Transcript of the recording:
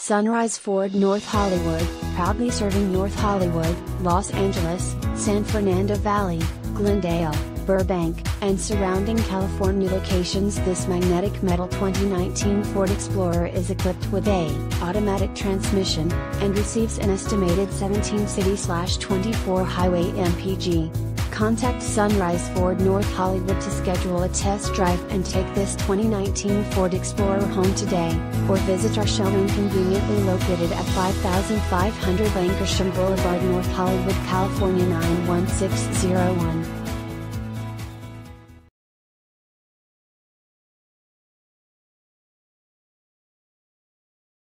Sunrise Ford North Hollywood, proudly serving North Hollywood, Los Angeles, San Fernando Valley, Glendale, Burbank, and surrounding California locations. This magnetic metal 2019 Ford Explorer is equipped with a automatic transmission, and receives an estimated 17 city/24 highway mpg. Contact Sunrise Ford North Hollywood to schedule a test drive and take this 2019 Ford Explorer home today, or visit our showroom conveniently located at 5500 Lankershim Boulevard, North Hollywood, California 91601.